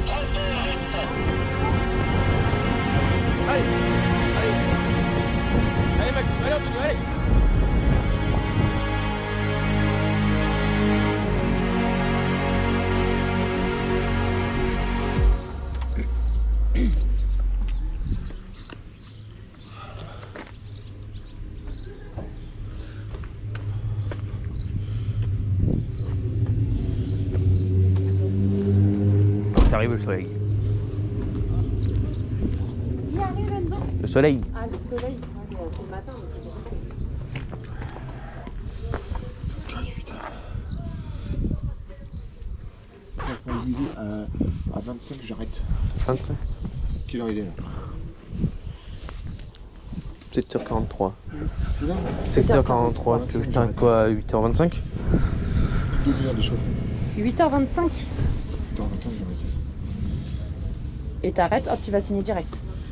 Allez, allez. Allez Maxime, allez Antonio, allez. Ça arrive le soleil. Il arrive Enzo. Le soleil. Ah le soleil, c'est le matin. À 25 j'arrête. 25. Quelle heure il est là? 7h43. C'est là? 7h43, tu veux à quoi, 8h25? 2 heures de chauffe. 8h25. 8h25 j'arrête. Et t'arrêtes, hop tu vas signer direct.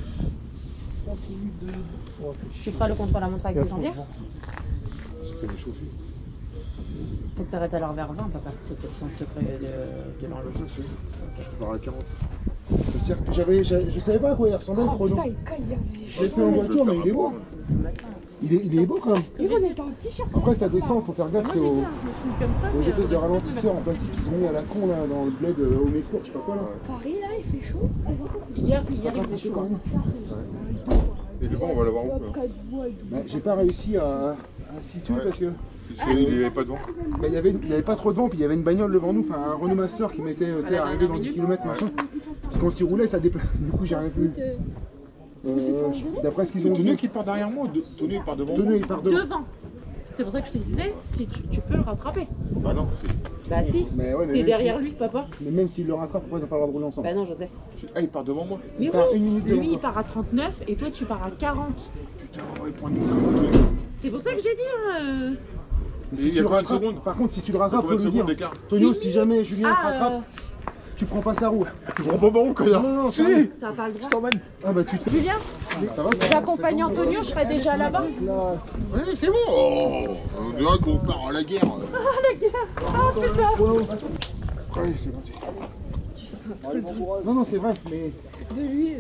Tu feras le contrôle à montre avec le janvier. Parce que j'ai chauffé. Faut que t'arrêtes alors vers 20 papa, pour te créer de l'enlever. Je pars à 40. Je savais pas à quoi il ressemblait le chrono. Je l'ai fait en voiture mais il est beau. Il est beau quand même. Après ça descend, faut faire gaffe, c'est aux espèces de ralentisseurs en plastique qu'ils ont mis à la con là dans le bled au mécourt, je sais pas quoi là. Paris là il fait chaud. Hier il Ça faisait chaud. quand même. Et le vent, on va l'avoir où là? Bah, j'ai pas réussi à situer parce que Il n'y avait pas de vent. bah, il y avait pas trop de vent, puis il y avait une bagnole devant nous, enfin un Renault Master qui m'était arrivé dans 10 km machin. Puis quand il roulait ça déplaçait, du coup j'ai rien vu. D'après ce qu'ils ont Tonio dit, qui part derrière moi, Tonio il part devant moi. Tonio il part devant. Devant. C'est pour ça que je te disais, si tu peux le rattraper. Ah non, Bah si, Mais ouais, mais t'es même derrière si- lui papa. Mais même s'il le rattrape, après ils ont pas le droit de rouler ensemble. Bah non je sais. ah il part devant moi. Mais part oui, une minute devant lui il toi. part à 39 et toi tu pars à 40. Putain, ouais, prends une C'est pour ça que j'ai dit Mais Et si il y tu a le combien de rattrapes, secondes? par contre si tu le rattrapes, faut Combien de lui secondes dire. d'écart? Tonio, si jamais Julien te rattrape, tu prends pas sa roue. Tu prends pas mon connard. Non, non, Si. t'as pas le droit. Ah bah tu te Julien, ça va, j'accompagne Antonio, je serai déjà là-bas. Ouais, c'est bon. Oh, on dirait qu'on part à la guerre. Ah putain. Ouais, c'est bon. Non, non, c'est vrai, mais. De lui.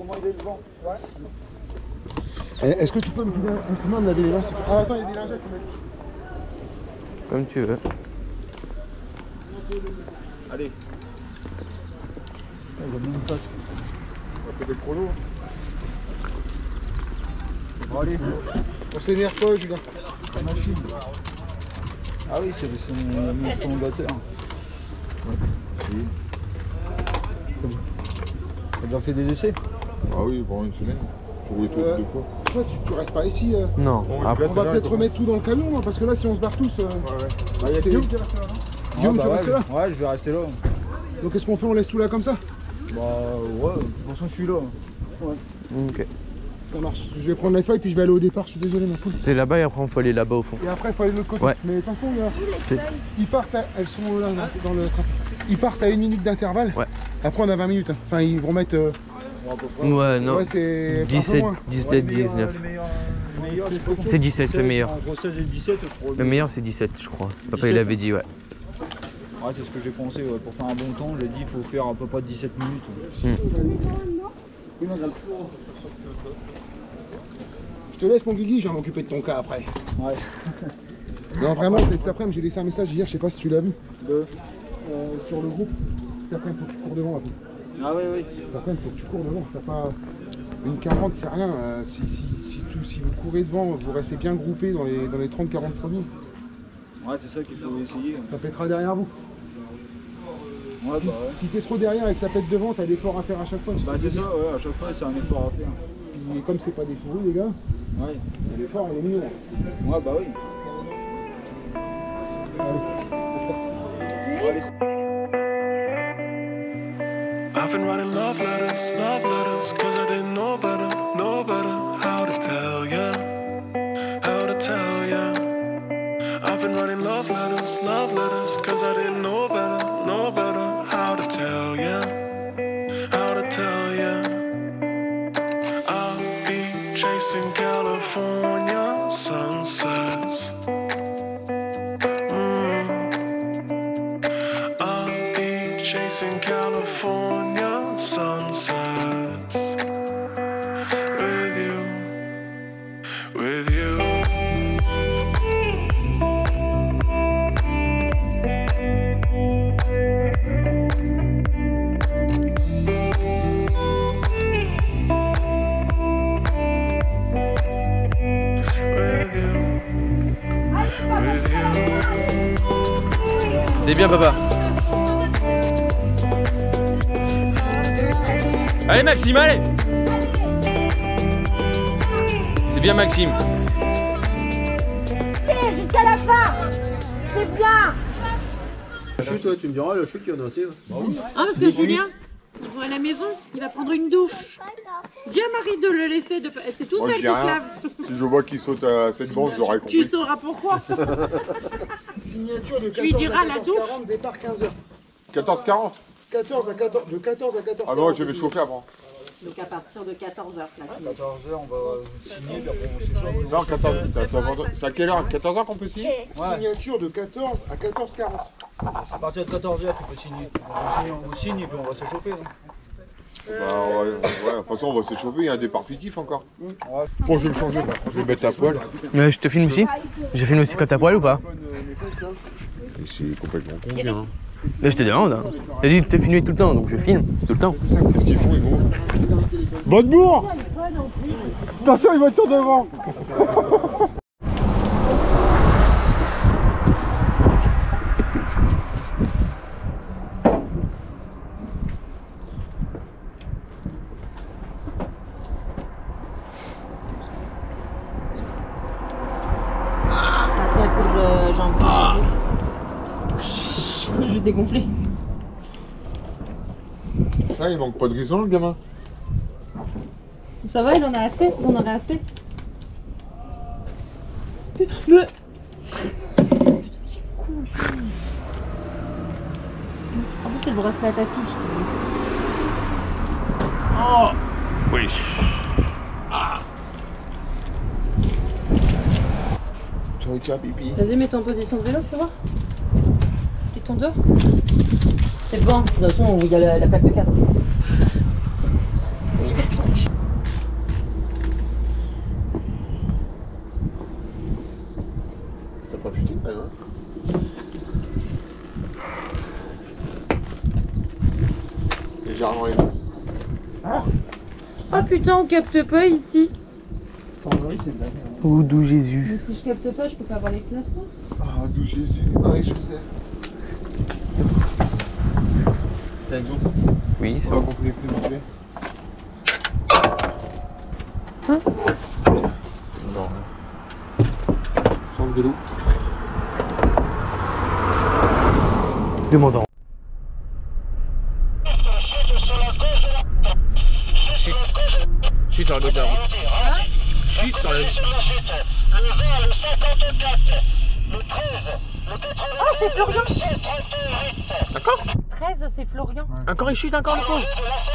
Est-ce que tu peux me filer un coup de main de laver les linges? Ah, attends, il y a des lingettes, Comme tu veux. Allez. il a mis une place. On va péter le chrono. Bon, allez. On s'énerve pas, Julien. La machine. Ah oui, c'est mon prolongateur. T'as déjà fait des essais? Ah oui, pendant une semaine. J'ai roulé tout 2 fois. Toi, tu restes pas ici. Non, Bon, après, On va peut-être remettre tout dans le camion, non, parce que là, si on se barre tous. Ouais, ouais. Bah, y a c'est- Guillaume qui reste là, non Guillaume, tu bah restes ouais, là? Ouais, je vais rester là. Donc, qu'est-ce qu'on fait? On laisse tout là comme ça? Bah ouais, de toute façon je suis là. ok. Ça marche. Je vais prendre les feuilles, puis je vais aller au départ. Je suis désolé, ma poule. C'est là-bas et après on faut aller là-bas au fond. Et après, il faut aller de l'autre côté. Ouais. Mais de toute façon, C'est- ils partent, elles sont là, dans le trafic. Ils partent à 1 minute d'intervalle. Ouais. Après, on a 20 minutes. Hein. Enfin, ils vont mettre. Ouais, non. Ouais, c'est. un peu 17, moins. 17, 19. C'est 17 le meilleur. Entre 16 et 17, je crois. Le meilleur c'est 17 je crois. Papa 17, il avait dit ouais. Ouais, c'est ce que j'ai pensé. Ouais. Pour faire un bon temps, j'ai dit il faut faire à peu près 17 minutes. Je te laisse, mon Guigui, je vais m'occuper de ton cas après. Ouais. Non, vraiment, c'est cet après-midi. J'ai laissé un message hier, je sais pas si tu l'as vu. Sur le groupe. Cet après-midi, faut que tu cours devant un peu. Ah oui, oui. Cet après-midi, faut que tu cours devant. T'as pas. Une 40, c'est rien. Si vous courez devant, vous restez bien groupés dans les 30-40 premiers. Ouais, c'est ça qu'il faut essayer. Ça pètera derrière vous. Ouais, Si, bah ouais. si t'es trop derrière et que ça pète devant, t'as l'effort à faire à chaque fois. Bah c'est ça, ouais, à chaque fois c'est un effort à faire. Mais comme c'est pas des pourris, les gars, Ouais. l'effort il est mignon. Ouais, bah oui. I've been writing love letters, cause I didn't know better, how to tell ya, how to tell ya. I've been writing love letters, cause I didn't know better, how to tell ya, how to tell ya. I'll be chasing California sunsets. I'll be chasing California sunsets with you, with you. C'est bien, papa. Allez, Maxime, allez. C'est bien, Maxime. Jusqu'à la fin. C'est bien. La chute, ouais, tu me diras, la chute, il y en a aussi. Ah, parce que Julien, il va à la maison, il va prendre une douche. Dis à Marie de le laisser, c'est tout seul qui se lave. Si je vois qu'il saute à cette banque, j'aurais compris. Tu sauras pourquoi. Signature de 14 Tu lui diras à la 14h40, départ 15h. 14h40. 14 à 14, de 14 à 14. Ah non, je vais chauffer avant. Donc à partir de 14h, là. 14h, on va signer, puis après on s'échauffe. Non, 14, c'est à quelle heure? 14h qu'on peut signer? Signature de 14 à 14h40. À partir de 14h, tu peux signer. On signe et puis on va s'échauffer. Bah ouais, de toute façon on va s'échauffer, il y a un départ fictif encore. Bon, je vais me changer, je vais me mettre à poil. Je te filme aussi. Je filme aussi quand t'as poil ou pas? C'est complètement con, bien. Là, je te demande. Hein. T'as dit de te filmer tout le temps, donc je filme tout le temps. Qu'est-ce qu'ils font, ils vont? Bonne bourre! Attention, il va être devant! Après, il faut que j'envoie. Je vais dégonfler. Ah, il manque pas de raison, le gamin. Ça va, il en a assez? Vous en aurez assez? Le... En plus, c'est le bracelet à ta fille. Oh! Oui. Tu as pipi. Vas-y, mets-toi en position de vélo, fais voir. Et ton dos. C'est bon, de toute façon, il y a la plaque de 4. T'as pas chuté, hein? Légèrement les Ah putain, on capte pas ici. Oh, d'où Jésus. Mais si je capte pas, je peux pas avoir les places là. Ah, d'où Jésus, Marie-Joseph. T'as une autre? Oui, Ça ça va va. compléter plus vite fait. Hein? Non. Sans le vélo. Demandant. Chute. Chute sur la gauche de la route. Chute sur la... Oh, c'est Florian. D'accord? 13, c'est Florian. Encore il chute, encore le pauvre.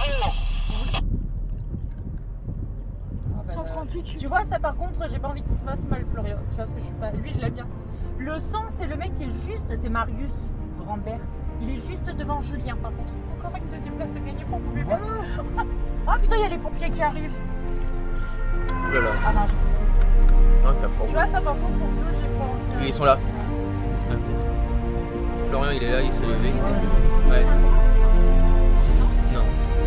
138, Tu vois, ça par contre, j'ai pas envie qu'il se fasse mal, Florian. Tu vois, parce que je suis pas. Lui, je l'aime bien. Le sang, c'est le mec qui est juste. C'est Marius Grandbert. Il est juste devant Julien, par contre. Encore une deuxième place de gagner pour mon bébé. Ah putain, il y a les pompiers qui arrivent. Ouh là là. Ah non, Non, il fait froid. tu vois, ça par contre, pour Flo, j'ai pas envie. Ils sont là. Florian, il est là, il s'est levé. Ouais. Non.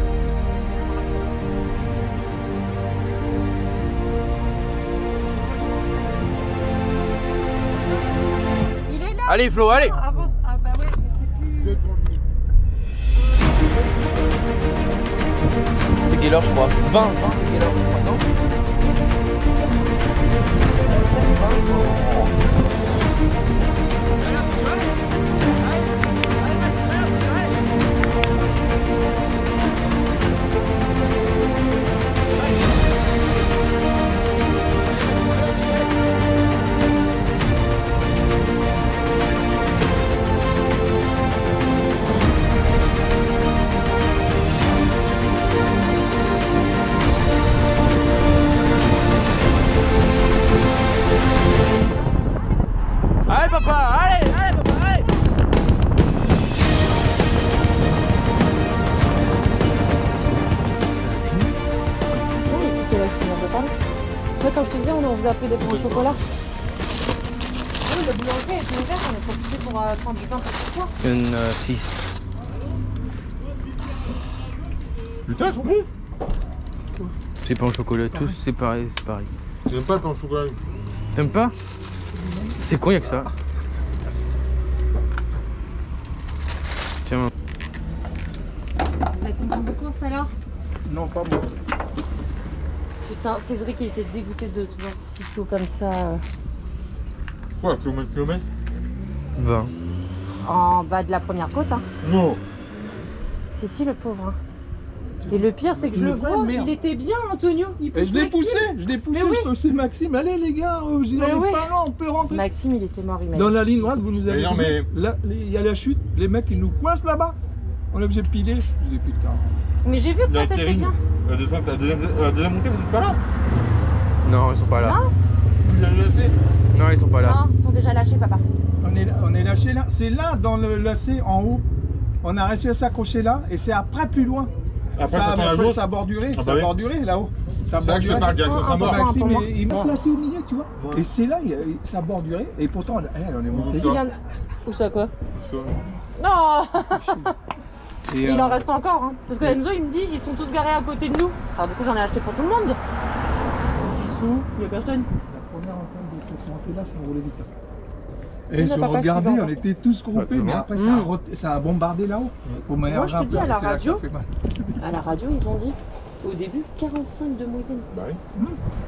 Il est là. Allez, Flo, allez. Avance. Ah bah ouais, c'est plus. C'est quelle heure, je crois? 20, c'est quelle heure, je crois, non? Allez, papa! on vous a pris des pains au chocolat. Oui, le boulanger est ouvert, on est profité pour prendre du pain pour ce soir. Il y en a 6. Putain, ils sont bons. C'est pain au chocolat, tous c'est pareil, c'est pareil. J'aime pas le pain au chocolat. T'aimes pas? C'est quoi, y'a que ça? Tiens. Vous êtes content de course alors? Non, pas moi. Putain, Cédric il était dégoûté de te voir si tôt comme ça. Quoi, kilomètre 20. En bas de la première côte, hein. Non. C'est si le pauvre. Hein. Et le pire, c'est que je le vraie vois, merde. il était bien, Antonio. Il Et pousse je l'ai Maxime. poussé, Mais oui. je poussais Maxime. Allez les gars, je dis, on Mais est oui. pas là, on peut rentrer. Maxime, il était mort, il m'a Dans dit. la ligne droite, vous nous avez Mais non, dit, mais- là, il y a la chute, les mecs ils nous coincent là-bas. On est obligé de piler. Je dis putain. Mais j'ai vu que Il y a toi, t'étais Kering. bien. La deuxième montée, vous êtes pas là? Non, ils sont pas là. Non. Vous l'avez laissé? Non, ils sont pas là. Non, ils sont déjà lâchés, papa. On est lâché là. C'est là dans le lacet en haut. On a réussi à s'accrocher là et c'est après plus loin. Après, ça tourne à gauche. Ça a borduré, Ah bah ça a oui. borduré là-haut. Ça a C'est vrai que je borduré. parle direction Saint-Maur. Maxime, pour moi. il m'a Ouais. placé au milieu, tu vois. Ouais. Et c'est là, ça a borduré. Et pourtant, on est monté. Il y en a... Où ça, quoi? Ça. Non. Et, Il en reste encore, hein. Parce que Enzo, il me dit, ils sont tous garés à côté de nous. Alors du coup, j'en ai acheté pour tout le monde. Ils sont où? Il y a personne. La première entente de cette montée-là, ça roulait vite. Il Et n'a je pas regardais, passé on encore. était tous groupés, mais après ça a bombardé là-haut. Moi, je te dis, à la radio, ça fait mal. À la radio, ils ont dit, au début, 45 de moyenne. Bah oui.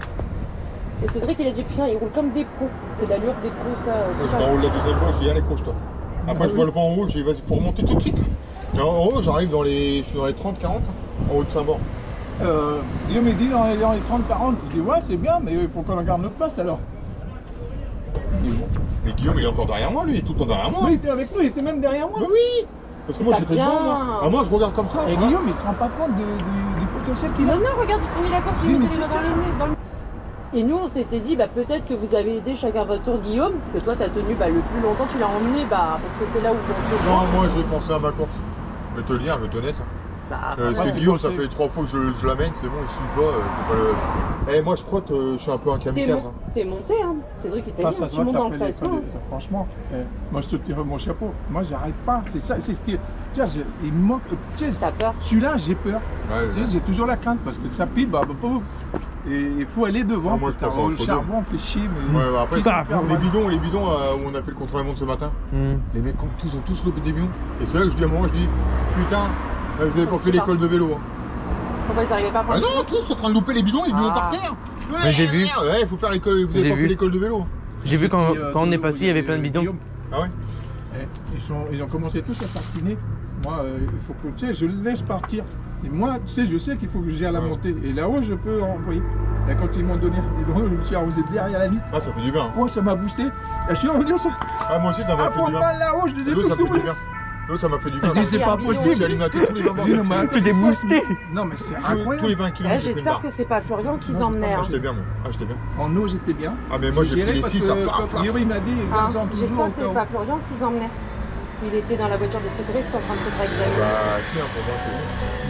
Et Cédric, il a dit, putain, ils roulent comme des pros. C'est l'allure des pros, ça. Moi, j'étais en haut de la deuxième voie, j'ai dit allez, accroche-toi. Après, je vois le vent en haut, j'ai dit vas-y, faut remonter tout de suite. Et en haut, j'arrive dans les. Je suis dans les 30-40, en haut de Saint-Maur. Guillaume me dit dans les 30-40, je dis ouais c'est bien mais il faut qu'on garde notre place alors. Il dit, bon. Mais Guillaume, il est encore derrière moi, lui, il est tout le temps derrière moi. Oui, il était avec nous, il était même derrière moi. Mais oui. Parce que moi, pas j'étais bien. devant, moi. Ah, moi, je regarde comme ça. Et je Guillaume il se rend pas compte du potentiel qu'il a. Non, non, regarde, il finit la course, il Dis, met mais les mains dans le... Et nous, on s'était dit, bah, peut-être que vous avez aidé chacun votre tour, Guillaume, que toi, t'as tenu bah, le plus longtemps, tu l'as emmené, bah, parce que c'est là où on te Non, voit. moi, j'ai pensé à ma course. Je vais te le dire, je vais te honnête. Bah, Parce ouais, que Guillaume, je ça sais. fait 3 fois que je l'amène, c'est bon, il suit pas. C'est pas le... Eh, moi, je crois que je suis un peu un kamikaze. Hein. T'es monté, hein. Cédric, il t'a Ah, dit, ça hein, se tu voit montes que dans t'as le fait classement. l'école. Franchement, moi je te tire mon chapeau. Moi j'arrive pas. C'est ça, c'est ce qui. Tu vois, il me manque. Tu sais, T'as peur? celui-là j'ai peur. Ouais, Tu sais, j'ai toujours la crainte parce que ça pile, bah, et il faut aller devant. Ah, moi, je putain, pense en le entre charbon on fait chier. Mais... Ouais, bah, après, Bah, les bidons où on a fait le contre-la-montre ce matin, Hmm. les mecs ont tous lopé des bidons. Et c'est là que je dis à un moment, je dis, putain, vous avez pas Oh, fait putain. l'école de vélo. Hein. Pourquoi ils arrivaient pas à Ah prendre non, tous en train de louper les bidons Ah. par terre. Mais j'ai vu. Ouais, il faut faire l'école, vous J'ai avez pas vu. fait l'école de vélo. J'ai vu quand, Et, quand on est de passé, l'eau, il y avait plein de bidons. Guillaume, Ah ouais. ils ont commencé tous à patiner. Moi, il faut que tu sais, je le laisse partir. Et moi, tu sais, je sais qu'il faut que je gère la Ouais. montée. Et là-haut, je peux envoyer. Et quand ils m'ont donné un bidon, je me suis arrosé derrière la vitre. Ah, ça fait du bien. Oh, ça m'a boosté. Et je suis revenu ça. Ah, moi aussi, ça m'a À fait fond du de bien. balle là-haut, je les ai L'autre, ça tous fait du doublés. bien. L'autre, ça m'a fait du bien. Je dis, c'est pas bidon. possible. J'ai alimenté tous les Je dis, non, mais attends, Tu t'es boosté. Non, mais c'est tous les incroyable. 20 Ouais, km. j'espère que c'est pas Florian qu'ils Non, emmenaient. Ah, Hein. j'étais bien, moi. Ah, j'étais bien. En eau, j'étais bien. Ah, mais moi, j'ai pris les parce 6 que à quand flaf. Guillaume, il m'a dit, Hein, garde-en toujours j'espère au que cas c'est où. pas Florian qu'ils emmenaient. Il était dans la voiture des secouristes en train de se faire examiner. Bah, si, hein, pour moi, c'est bon.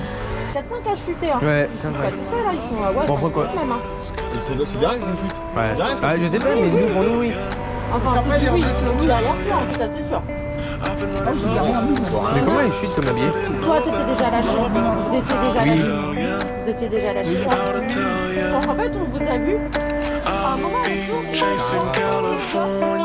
4-5 à chuter, hein. Ouais, Ils sont 4-5. pas tout seuls, hein. Ils sont ouais, Bon, ils sont pourquoi tous même, hein. C'est direct, une chute. Ouais. C'est direct. Ah, je sais pas, mais nous, pour nous, oui. Enfin, Après, oui, il y en a oui, qui oui, derrière toi, en tout ça, c'est sûr. I've been Ah, running je l'ai rien vu, moi. Mais comment il chute comme habillé? Toi, t'étais déjà lâché. Vous étiez déjà Oui. lâché. Vous étiez déjà lâché. how to tell ya. Donc, en fait, on vous a vu à un moment où I've been chasing California.